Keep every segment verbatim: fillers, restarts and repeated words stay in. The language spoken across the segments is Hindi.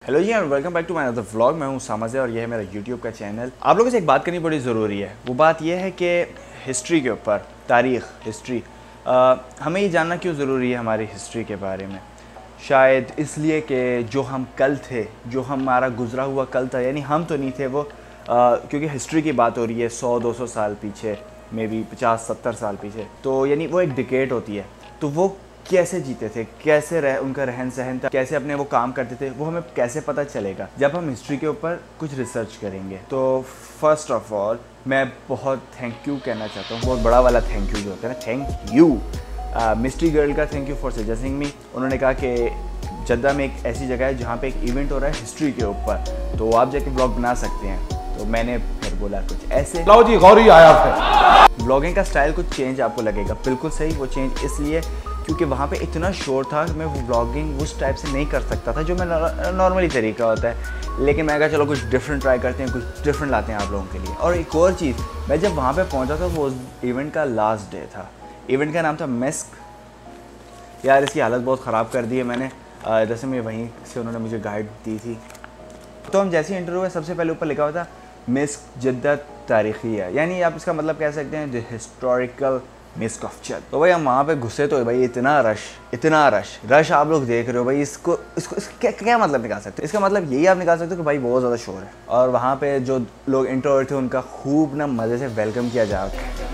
हेलो जी and welcome back to my other vlog. मैं हूं सामज़ और ये है मेरा यूट्यूब का चैनल। आप लोगों से एक बात करनी बड़ी ज़रूरी है। वो बात यह है कि हिस्ट्री के ऊपर, तारीख़, हिस्ट्री, आ, हमें ये जानना क्यों ज़रूरी है हमारी हिस्ट्री के बारे में। शायद इसलिए कि जो हम कल थे, जो हमारा गुज़रा हुआ कल था, यानी हम तो नहीं थे वो, आ, क्योंकि हिस्ट्री की बात हो रही है सौ दो सौ साल पीछे, मे बी पचास सत्तर साल पीछे, तो यानी वो एक डिकेड होती है। तो वो कैसे जीते थे, कैसे रह उनका रहन सहन था, कैसे अपने वो काम करते थे, वो हमें कैसे पता चलेगा जब हम हिस्ट्री के ऊपर कुछ रिसर्च करेंगे। तो फर्स्ट ऑफ ऑल मैं बहुत थैंक यू कहना चाहता हूँ, बहुत बड़ा वाला थैंक यू जो होता है ना, थैंक यू मिस्ट्री गर्ल का। Thank you for suggesting me. उन्होंने कहा कि जद्दा में एक ऐसी जगह है जहाँ पे एक इवेंट हो रहा है हिस्ट्री के ऊपर, तो आप जाके ब्लॉग बना सकते हैं। तो मैंने फिर बोला कुछ ऐसे, लो जी गौरी आया है। ब्लॉगिंग का स्टाइल कुछ चेंज आपको लगेगा, बिल्कुल सही। वो चेंज इसलिए क्योंकि वहाँ पे इतना शोर था कि मैं वो ब्लॉगिंग उस टाइप से नहीं कर सकता था जो मैं नॉर्मली तरीका होता है। लेकिन मैं कहा चलो कुछ डिफरेंट ट्राई करते हैं, कुछ डिफरेंट लाते हैं आप लोगों के लिए। और एक और चीज़, मैं जब वहाँ पे पहुँचा था वो इवेंट का लास्ट डे था। इवेंट का नाम था मिस्क। यार इसकी हालत बहुत ख़राब कर दी है मैंने, जैसे मैं वहीं से उन्होंने मुझे गाइड दी थी। तो हम जैसे इंटरव्यू है सबसे पहले ऊपर लिखा हुआ था मिस्क जद्दा तारीख़ी है, यानी आप इसका मतलब कह सकते हैं the historical mosque of Jeddah. तो भाई हम वहाँ पे घुसे तो भाई इतना रश, इतना रश रश आप लोग देख रहे हो भाई। इसको इसको इस, क्या, क्या मतलब निकाल सकते हो? इसका मतलब यही आप निकाल सकते हो कि भाई बहुत ज़्यादा शोर है। और वहाँ पे जो लोग इंट्रोवर्ट थे उनका खूब ना मज़े से वेलकम किया जा रहा है।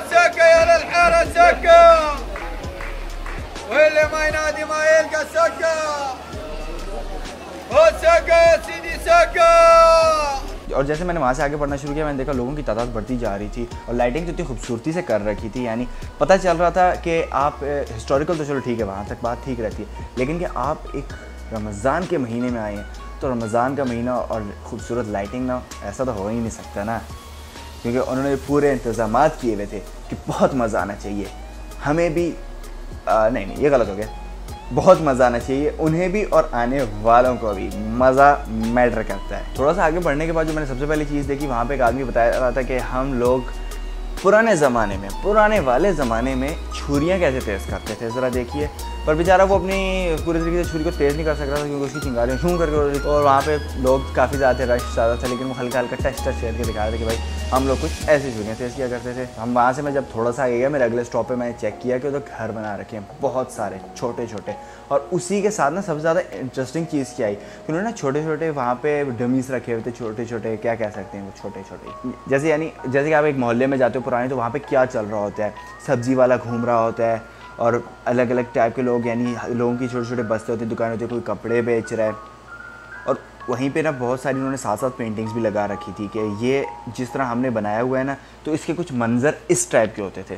और जैसे मैंने वहाँ से आगे बढ़ना शुरू किया, मैंने देखा लोगों की तादाद बढ़ती जा रही थी और लाइटिंग तो इतनी खूबसूरती से कर रखी थी, यानी पता चल रहा था कि आप हिस्टोरिकल तो चलो ठीक है, वहाँ तक बात ठीक रहती है, लेकिन कि आप एक रमज़ान के महीने में आए हैं तो रमज़ान का महीना और खूबसूरत लाइटिंग ना, ऐसा तो हो ही नहीं सकता ना। क्योंकि उन्होंने पूरे इंतज़ाम किए हुए थे कि बहुत मज़ा आना चाहिए हमें भी। आ, नहीं नहीं ये गलत हो गया, बहुत मज़ा आना चाहिए उन्हें भी और आने वालों को भी। मज़ा मैटर करता है। थोड़ा सा आगे बढ़ने के बाद जो मैंने सबसे पहली चीज़ देखी, वहाँ पे एक आदमी बताया रहा था कि हम लोग पुराने ज़माने में, पुराने वाले ज़माने में छुरियाँ कैसे तेज़ करते थे, ज़रा देखिए। पर बेचारा वो अपनी पूरी तरीके से छुरी को तेज़ नहीं कर सक रहा था क्योंकि उसकी चिंगारियाँ शूँ करके हो रही थी। और वहाँ पे लोग काफ़ी ज़्यादा थे, रश ज़्यादा था, लेकिन वो हल्का हल्का टच टच करके दिखा रहे थे कि भाई हम लोग कुछ ऐसी छुरियाँ तेज़ किया करते थे। हम वहाँ से मैं जब थोड़ा सा गया, मेरे अगले स्टॉप पे मैंने चेक किया कि उधर घर बना रखे हैं बहुत सारे छोटे छोटे। और उसी के साथ ना सबसे ज़्यादा इंटरेस्टिंग चीज़ क्या आई कि उन्होंने छोटे छोटे वहाँ पे डमीज रखे हुए थे, छोटे छोटे, क्या कह सकते हैं वो छोटे छोटे, जैसे यानी जैसे कि आप एक मोहल्ले में जाते हो पुराने, तो वहाँ पे क्या चल रहा होता है, सब्ज़ी वाला घूम रहा होता है और अलग अलग टाइप के लोग, यानी लोगों की छोटे छोटे बस्ते होते हैं, दुकान होती है, कोई कपड़े बेच रहा है। और वहीं पे ना बहुत सारी उन्होंने साथ साथ पेंटिंग्स भी लगा रखी थी कि ये जिस तरह हमने बनाया हुआ है ना, तो इसके कुछ मंजर इस टाइप के होते थे।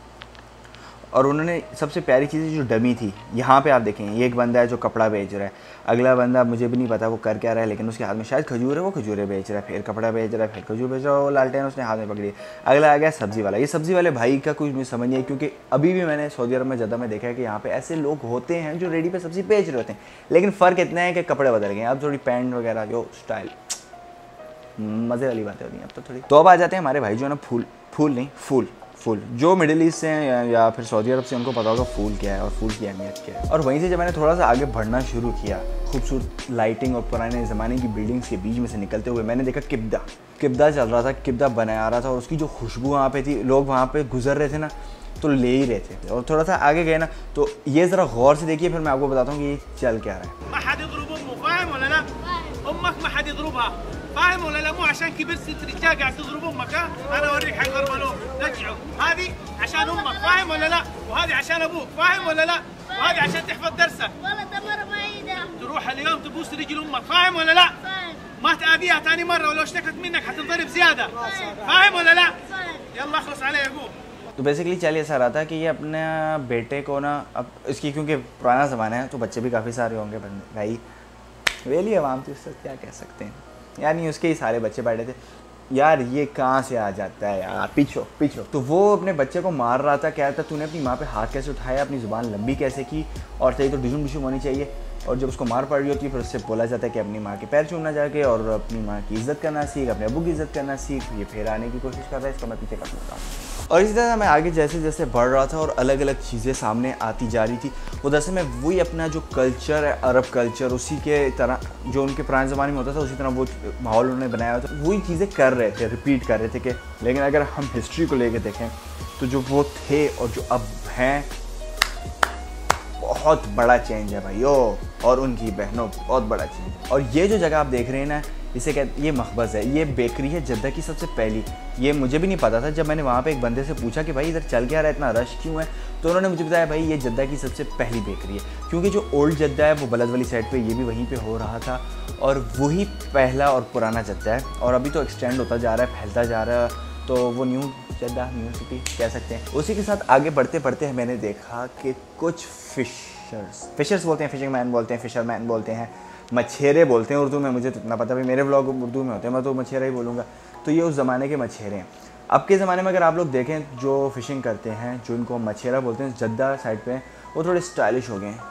और उन्होंने सबसे प्यारी चीज़ जो डमी थी, यहाँ पे आप देखें, ये एक बंदा है जो कपड़ा बेच रहा है, अगला बंदा मुझे भी नहीं पता वो कर क्या रहा है, लेकिन उसके हाथ में शायद खजूर है, वो खजूरें बेच रहा है, फिर कपड़ा बेच रहा है, फिर खजूर बेच रहा है, वो लालटेन उसने हाथ में पकड़ी है। अगला आ गया सब्ज़ी वाला। ये सब्ज़ी वाले भाई का कुछ मुझे समझ नहीं है, क्योंकि अभी भी मैंने सऊदी अरब में जद्दा में देखा है कि यहाँ पे ऐसे लोग होते हैं जो रेडी पे सब्ज़ी बेच रहे होते हैं, लेकिन फ़र्क इतना है कि कपड़े बदल गए, अब थोड़ी पैंट वगैरह जो स्टाइल, मज़े वाली बातें होती हैं अब तो थोड़ी। तो अब आ जाते हैं हमारे भाई जो है ना, फूल फूल नहीं फूल फूल जो मिडिल ईस्ट से हैं या, या फिर सऊदी अरब से, उनको पता होगा फूल क्या है और फूल की अहमियत क्या है। और वहीं से जब मैंने थोड़ा सा आगे बढ़ना शुरू किया, खूबसूरत लाइटिंग और पुराने ज़माने की बिल्डिंग्स के बीच में से निकलते हुए मैंने देखा किब्दा किब्दा चल रहा था, किब्दा बनाया रहा था और उसकी जो खुशबू वहाँ पे थी, लोग वहाँ पे गुजर रहे थे ना तो ले ही रहे थे। और थोड़ा सा आगे गए ना तो ये ज़रा गौर से देखिए, फिर मैं आपको बताता हूँ कि ये चल क्या रहा है। فاهم ولا لا؟ مو عشان كبرت ست رجال قاعد تضرب امك، ها؟ انا اوريك حق البالون، رجعوا. هذه عشان امك، فاهم ولا لا؟ وهذه عشان ابوك، فاهم ولا لا؟ وهذه عشان تحفظ درسك. والله تمر بعيده. تروح اليوم تبوس رجل امك، فاهم ولا لا؟ فاهم. ما تآذيها ثاني مره ولو اشتكت منك حتنضرب زياده. فاهم ولا لا؟ فاهم. يلا اخلص علي ابوك. तो बेसिकली चल ऐसा रहा था कि ये अपने बेटे को ना, अब इसकी क्योंकि पुराना ज़माना है तो बच्चे भी काफ़ी सारे होंगे भाई, वेली अवाम तो इससे क्या कह सकते हैं, यानी उसके ही सारे बच्चे बैठे थे। यार ये कहाँ से आ जाता है यार, पीछो पीछो। तो वो अपने बच्चे को मार रहा था, कह रहा था तूने अपनी माँ पे हाथ कैसे उठाया, अपनी ज़ुबान लंबी कैसे की, और चाहिए तो डिशुम डिशुम होनी चाहिए। और जब उसको मार पड़ रही होती है फिर उससे बोला जाता है कि अपनी माँ के पैर छूना जाके और अपनी माँ की इज़्ज़त करना सीख, अपने अबू की इज़्ज़त करना सीख। ये फिर आने की कोशिश कर रहा है, इसका मैं पीछे कर सकता हूँ। और इसी तरह मैं आगे जैसे जैसे बढ़ रहा था और अलग अलग चीज़ें सामने आती जा रही थी, वो दरअसल में वही अपना जो कल्चर है, अरब कल्चर, उसी के तरह जो उनके पुराने ज़माने में होता था उसी तरह वो माहौल उन्होंने बनाया था, वही चीज़ें कर रहे थे, रिपीट कर रहे थे कि। लेकिन अगर हम हिस्ट्री को लेके देखें तो जो वो थे और जो अब हैं, बहुत बड़ा चेंज है भाइयों और उनकी बहनों, बहुत बड़ा चेंज। और ये जो जगह आप देख रहे हैं ना, इसे कहते, ये मखबज़ है, ये बेकरी है जद्दा की सबसे पहली। ये मुझे भी नहीं पता था, जब मैंने वहाँ पे एक बंदे से पूछा कि भाई इधर चल क्या रहा है, इतना रश क्यों है, तो उन्होंने मुझे बताया भाई ये जद्दा की सबसे पहली बेकरी है, क्योंकि जो ओल्ड जद्दा है वो बलद वाली साइड पे, ये भी वहीं पे हो रहा था और वही पहला और पुराना जद्दा है। और अभी तो एक्सटेंड होता जा रहा है, फैलता जा रहा है, तो वो न्यू जद्दा, न्यू सिटी कह सकते हैं। उसी के साथ आगे बढ़ते बढ़ते मैंने देखा कि कुछ फिशर्स फिशर्स बोलते हैं, फिशिंग मैन बोलते हैं, फिशर मैन बोलते हैं, मछेरे बोलते हैं उर्दू में, मुझे तो इतना पता, भाई मेरे व्लॉग उर्दू में होते हैं, मैं तो मछेरा ही बोलूँगा। तो ये उस ज़माने के मछेरे हैं। अब के ज़माने में अगर आप लोग देखें जो फ़िशिंग करते हैं, जो इनको मछेरा बोलते हैं, जद्दा साइड पे, वो थोड़े स्टाइलिश हो गए हैं,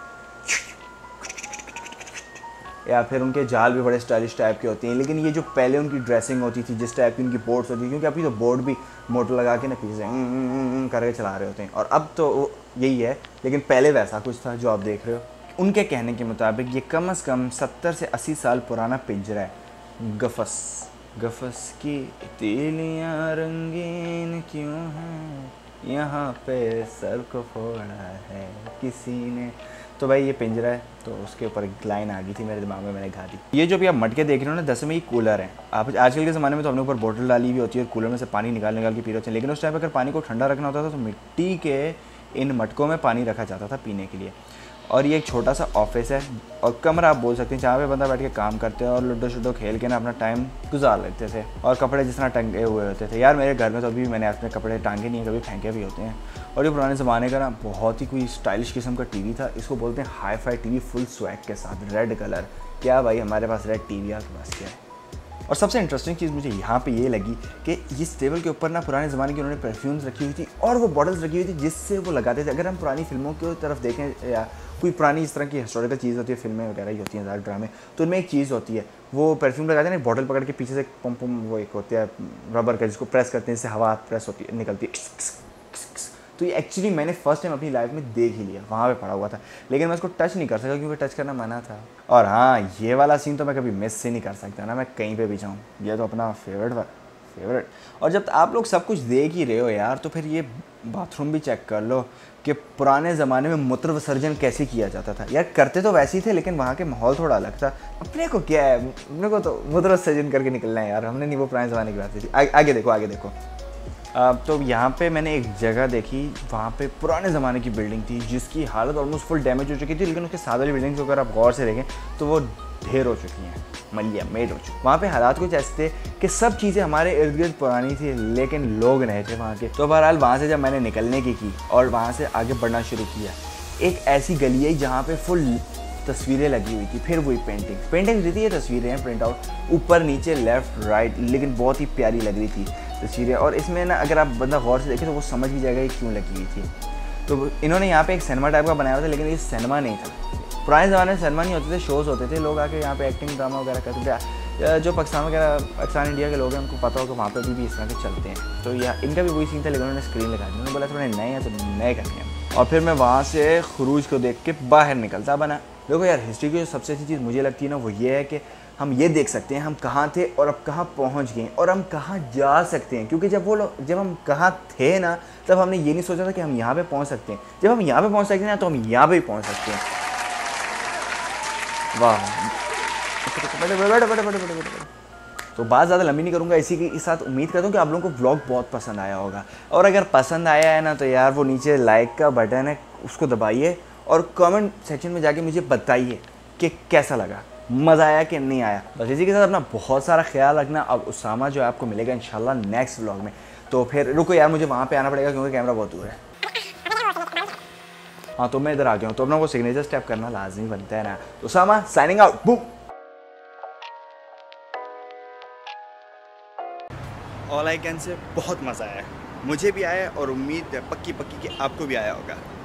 या फिर उनके जाल भी बड़े स्टाइलिश टाइप के होते हैं। लेकिन ये जो पहले उनकी ड्रेसिंग होती थी, जिस टाइप की उनकी बोट्स होती थी, क्योंकि अभी तो बोट भी मोटर लगा के ना पीछे करके चला रहे होते हैं, और अब तो यही है, लेकिन पहले वैसा कुछ था जो आप देख रहे हो। उनके कहने के मुताबिक ये कम अज़ कम सत्तर से अस्सी साल पुराना पिंजरा है। गफस गफस की तीलियाँ रंगीन क्यों हैं, यहाँ पे सर को फोड़ा है किसी ने। तो भाई ये पिंजरा है, तो उसके ऊपर एक लाइन आ गई थी मेरे दिमाग में, मैंने गा दी। ये जो भी आप मटके देख रहे हो ना, दस में ये कूलर है। आप आजकल के ज़माने में तो हमने ऊपर बोतल डाली हुई होती है और कूलर में से पानी निकाल निकाल के पी रहे होते हैं, लेकिन उस टाइम अगर पानी को ठंडा रखना होता था तो मिट्टी के इन मटकों में पानी रखा जाता था पीने के लिए। और ये एक छोटा सा ऑफिस है और कमरा आप बोल सकते हैं, जहाँ पे बंदा बैठ के काम करते हैं और लूडो शुडो खेल के ना अपना टाइम गुजार लेते थे। और कपड़े जिस तरह टंगे हुए होते थे, यार मेरे घर में तो अभी भी मैंने अपने कपड़े टांगे नहीं है, कभी फेंके भी होते हैं। और ये पुराने ज़माने का ना बहुत ही कोई स्टाइलिश किस्म का टीवी था, इसको बोलते हैं hi fi TV, full swag के साथ, रेड कलर। क्या भाई हमारे पास रेड टीवी, आपके पास क्या है? और सबसे इंटरेस्टिंग चीज़ मुझे यहाँ पे ये लगी कि इस टेबल के ऊपर ना पुराने ज़माने की उन्होंने परफ्यूम्स रखी हुई थी और वो बॉटल्स रखी हुई थी जिससे वो लगाते थे। अगर हम पुरानी फिल्मों की तरफ देखें या कोई पुरानी इस तरह की हिस्टोरिकल चीज़ होती है, फिल्में वगैरह ही होती हैं ज़्यादा ड्रामे, तो उनमें एक चीज़ होती है, वो परफ्यूम लगाते हैं ना, बॉटल पकड़ के पीछे से पम पम, वो एक होता है रबर का जिसको प्रेस करते हैं, इससे हवा प्रेस होती है, निकलती है। तो ये एक्चुअली मैंने फर्स्ट टाइम अपनी लाइफ में देख ही लिया, वहाँ पे पड़ा हुआ था, लेकिन मैं उसको टच नहीं कर सका क्योंकि टच करना मना था। और हाँ, ये वाला सीन तो मैं कभी मिस ही नहीं कर सकता ना, मैं कहीं पे भी जाऊँ, ये तो अपना फेवरेट फेवरेट। और जब आप लोग सब कुछ देख ही रहे हो यार, तो फिर ये बाथरूम भी चेक कर लो कि पुराने ज़माने में मूत्र विसर्जन कैसे किया जाता था। यार करते तो वैसे ही थे, लेकिन वहाँ के माहौल थोड़ा अलग था। अपने को क्या है, अपने को तो मूत्र विसर्जन करके निकलना है यार, हमने नहीं वो पुराने ज़माने की बात की थी। आ, आगे देखो आगे देखो। Uh, तो यहाँ पे मैंने एक जगह देखी, वहाँ पे पुराने ज़माने की बिल्डिंग थी जिसकी हालत ऑलमोस्ट फुल डैमेज हो चुकी थी, लेकिन उसके साथ वाली बिल्डिंग्स अगर आप गौर से देखें तो वो ढेर हो चुकी हैं, मलिया मेड हो चुकी। वहाँ पे हालात कुछ ऐसे थे कि सब चीज़ें हमारे इर्द गिर्द पुरानी थी, लेकिन लोग नहीं थे वहाँ के। तो बहरहाल वहाँ से जब मैंने निकलने की की और वहाँ से आगे बढ़ना शुरू किया, एक ऐसी गली है जहाँ पे फुल तस्वीरें लगी हुई थी, फिर वही पेंटिंग पेंटिंग दी थी, ये तस्वीरें हैं प्रिंट आउट, ऊपर नीचे लेफ़्ट राइट, लेकिन बहुत ही प्यारी लग रही थी तस्वीरें। और इसमें ना अगर आप बंदा गौर से देखे तो वो समझ भी जाएगा कि क्यों लगी हुई थी। तो इन्होंने यहाँ पे एक सिनेमा टाइप का बनाया हुआ था, लेकिन ये सिनेमा नहीं था। पुराने ज़माने में सिनेमा नहीं होते थे, शोज़ होते थे, लोग आके यहाँ पे एक्टिंग ड्रामा वगैरह करते थे। जो पाकिस्तान वगैरह पाकिस्तान इंडिया के लोग हैं उनको पता होगा वहाँ पर भी, भी इस तरह के चलते हैं। तो यह इनका भी वही सीन था, लेकिन उन्होंने स्क्रीन लगा दी, उन्होंने बोला थोड़े नए हैं तो नए करने हैं। और फिर मैं वहाँ से खुरूज को देख के बाहर निकलता बना। देखो यार, हिस्ट्री की जो सबसे अच्छी चीज़ मुझे लगती है ना, वो ये है कि हम ये देख सकते हैं हम कहाँ थे और अब कहाँ पहुँच गए और हम कहाँ जा सकते हैं। क्योंकि जब वो लोग जब हम कहाँ थे ना, तब हमने ये नहीं सोचा था कि हम यहाँ पे पहुँच सकते हैं। जब हम यहाँ पे पहुँच सकते हैं ना, तो हम यहाँ पे भी पहुँच सकते हैं। वाह, बड़े बड़े बड़े बड़े बड़े बड़े बड़े। तो बात ज़्यादा लंबी नहीं करूँगा, इसी के साथ उम्मीद करता हूँ कि आप लोगों को व्लॉग बहुत पसंद आया होगा। और अगर पसंद आया है ना, तो यार वो नीचे लाइक का बटन है, उसको दबाइए और कमेंट सेक्शन में जाके मुझे बताइए कि कैसा लगा, मज़ा आया कि नहीं आया। बस इसी के साथ अपना बहुत सारा ख्याल रखना। अब उसामा जो है आपको मिलेगा इंशाल्लाह नेक्स्ट व्लॉग में। तो फिर रुको यार, मुझे वहाँ पे आना पड़ेगा क्योंकि कैमरा बहुत दूर है। हाँ, तो मैं इधर आ गया हूँ, तो अपना वो सिग्नेचर स्टेप करना लाजमी बनता है ना। Usama signing out, book. All I can say बहुत मज़ा आया, मुझे भी आया और उम्मीद है पक्की पक्की कि आपको भी आया होगा।